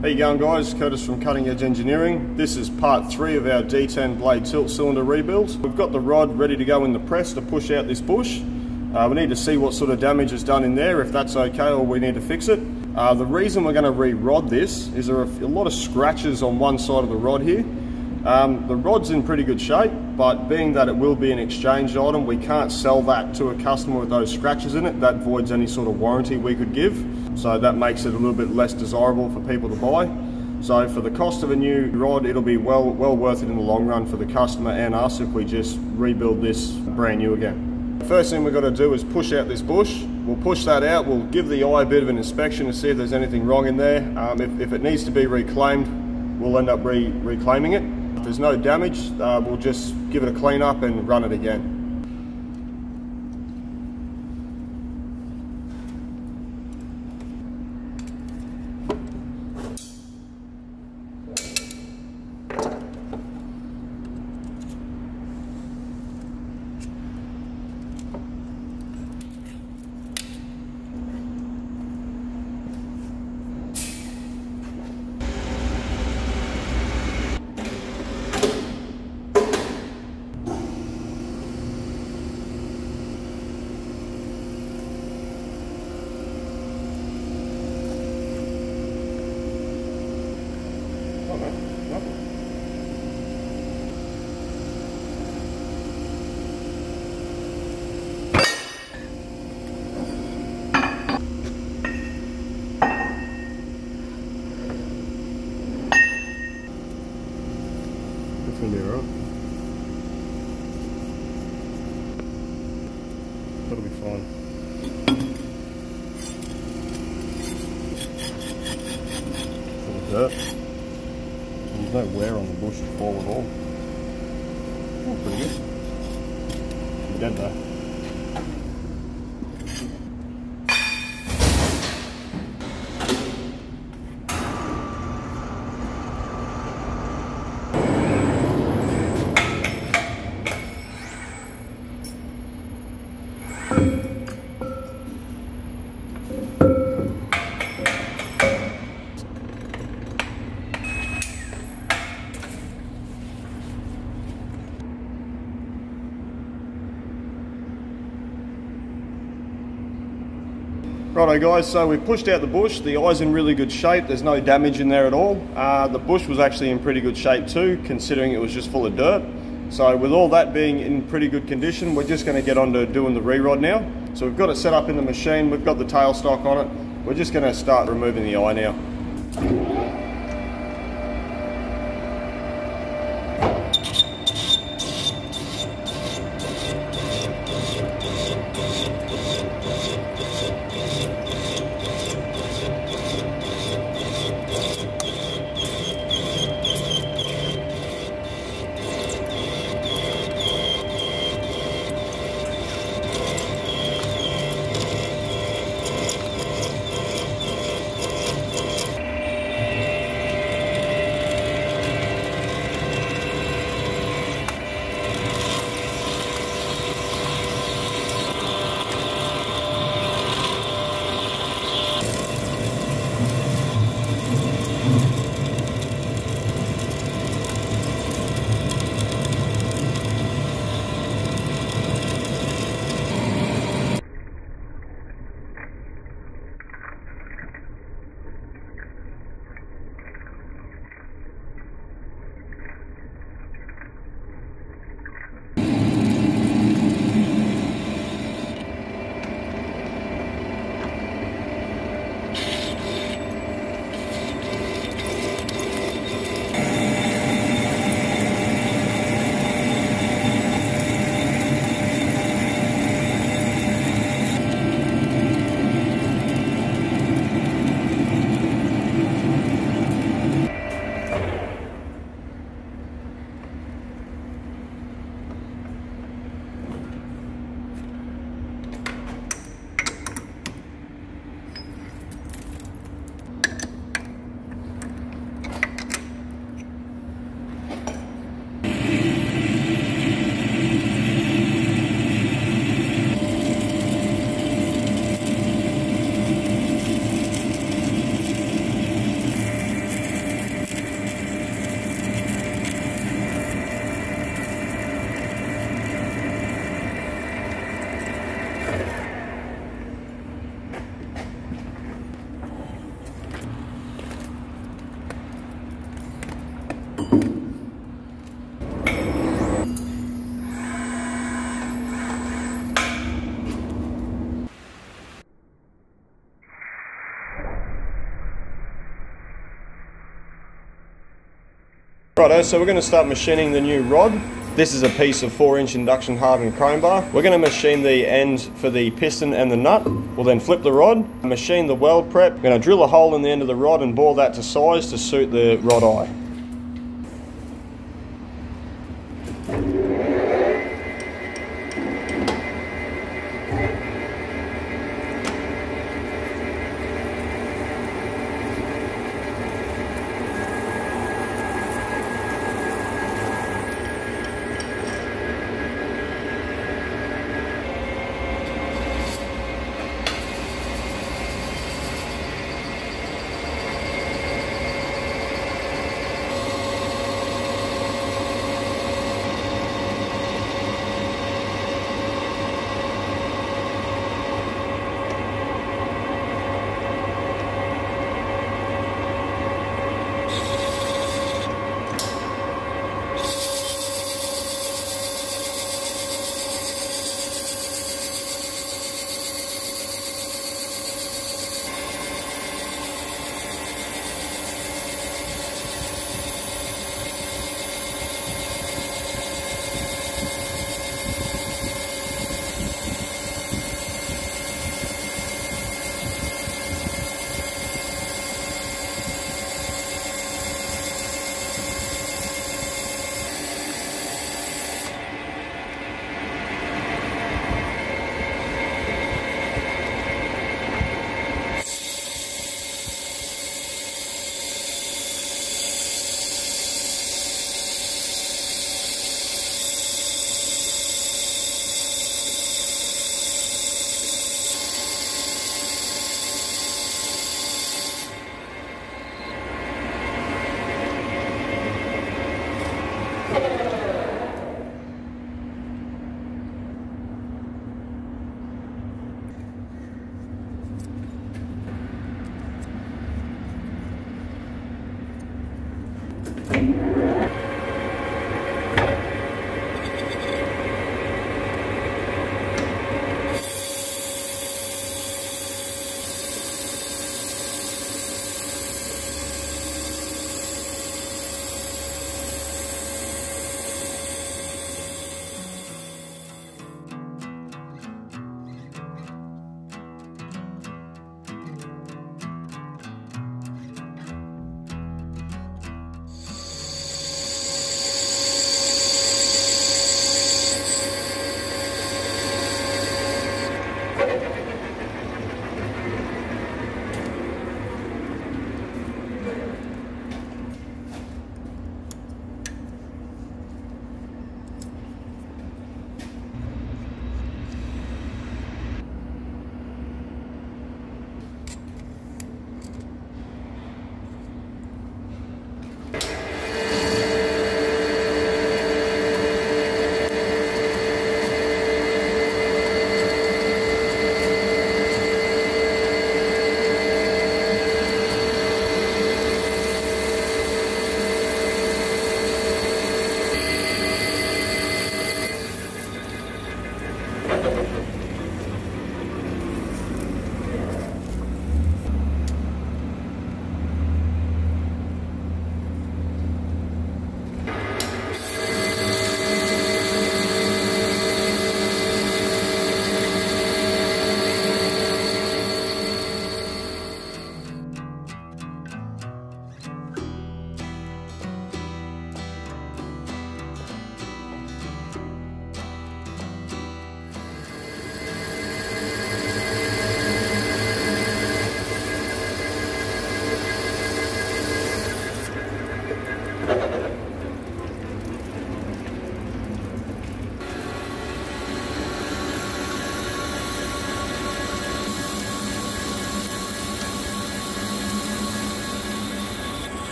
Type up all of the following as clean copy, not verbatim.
How you going, guys? Curtis from Cutting Edge Engineering. This is part 3 of our D10 blade tilt cylinder rebuild. We've got the rod ready to go in the press to push out this bush. We need to see what sort of damage is done in there, if that's okay, or we need to fix it. The reason we're going to re-rod this is there are a lot of scratches on one side of the rod here. The rod's in pretty good shape, but being that it will be an exchange item, we can't sell that to a customer with those scratches in it. That voids any sort of warranty we could give, so that makes it a little bit less desirable for people to buy. So for the cost of a new rod, it'll be well worth it in the long run for the customer and us if we just rebuild this brand new again. The first thing we've got to do is push out this bush. We'll push that out, we'll give the eye a bit of an inspection to see if there's anything wrong in there. If it needs to be reclaimed, we'll end up reclaiming it. If there's no damage, we'll just give it a clean up and run it again. Gonna be alright. That'll be fine. Full of dirt. There's no wear on the bush at all. Oh, pretty good. You're dead though. Righto guys, so we pushed out the bush. The eye's in really good shape. There's no damage in there at all. The bush was actually in pretty good shape too, considering it was just full of dirt. So with all that being in pretty good condition, we're just going to get on to doing the re-rod now. So we've got it set up in the machine. We've got the tailstock on it. We're just going to start removing the eye now. Righto, so we're going to start machining the new rod. This is a piece of 4-inch induction hardened chrome bar. We're going to machine the end for the piston and the nut. We'll then flip the rod, machine the weld prep. We're going to drill a hole in the end of the rod and bore that to size to suit the rod eye.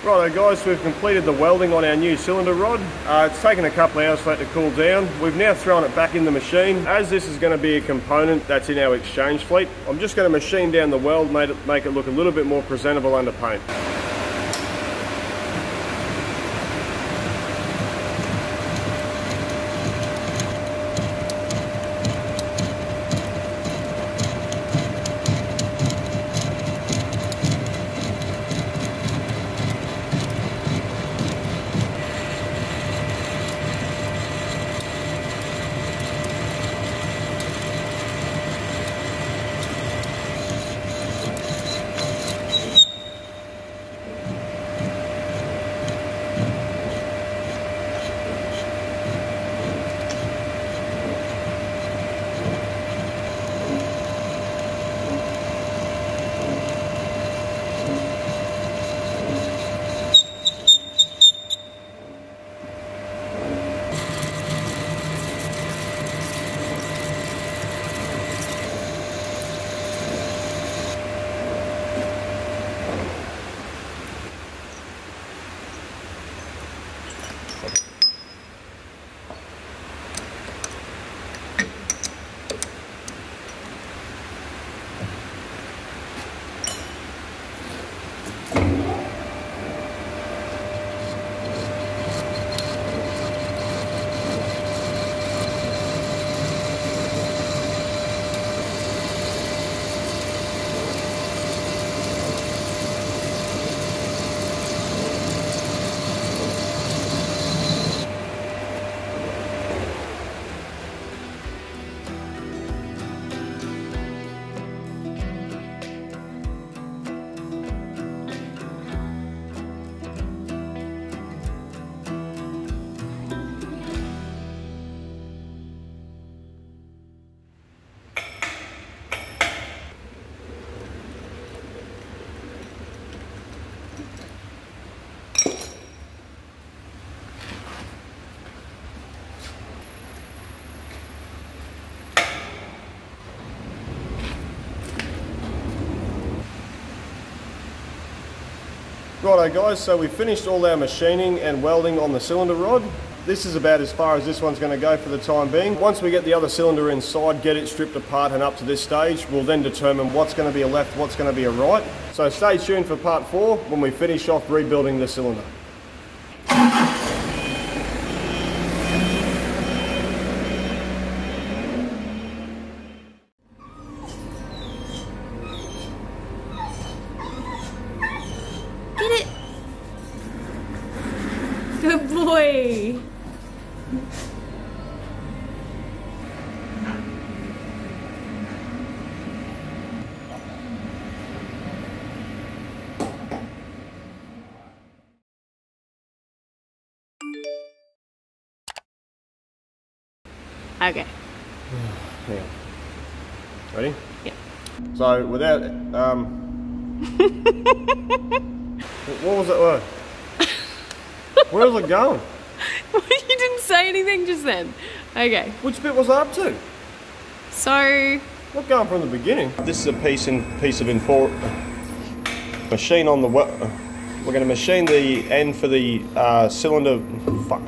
Righto guys, so we've completed the welding on our new cylinder rod. It's taken a couple of hours for that to cool down. We've now thrown it back in the machine. As this is going to be a component that's in our exchange fleet, I'm just going to machine down the weld, make it look a little bit more presentable under paint. Righto guys, so we finished all our machining and welding on the cylinder rod. This is about as far as this one's going to go for the time being. Once we get the other cylinder inside, get it stripped apart and up to this stage, we'll then determine what's going to be a left, what's going to be a right. So stay tuned for part 4 when we finish off rebuilding the cylinder. Good boy. Okay. Yeah. Ready? Yeah. So without what was it? Where was it going? You didn't say anything just then. Okay. Which bit was I up to? So. Not going from the beginning. This is a piece of machine on the we're going to machine the end for the cylinder. Fuck.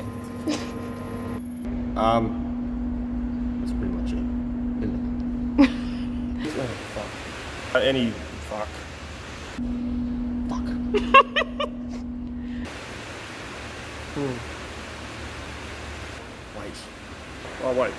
That's pretty much it. Isn't it? Oh, fuck. Any fuck. Fuck. Wait. Oh, wait.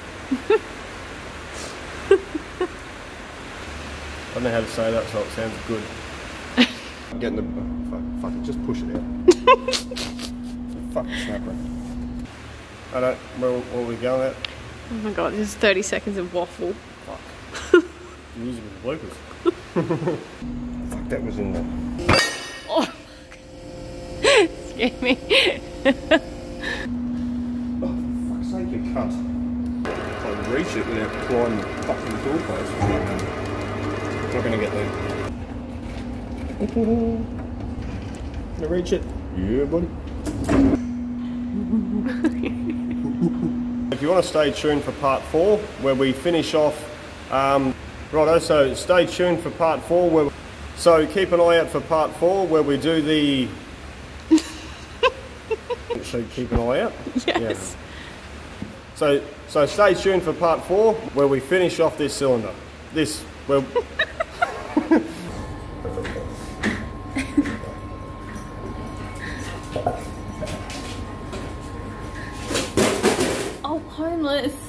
I don't know how to say that so it sounds good. I'm getting the... fuck it, just push it out. Fucking snapper. I don't... Where are we going at? Oh my god, this is 30 seconds of waffle. Fuck. I'm using it with bloopers. Fuck, that was in there. Oh, scared me. Oh, for fuck's sake, you cunt. I can reach it without climbing the fucking tool post. Not gonna get there. Can I reach it? Yeah, buddy. If you want to stay tuned for part 4, where we finish off, righto, so stay tuned for part 4, so keep an eye out for part 4, where we do the event, so keep an eye out. Yes. Yeah. So stay tuned for part 4, where we finish off this cylinder. Well. Oh, homeless.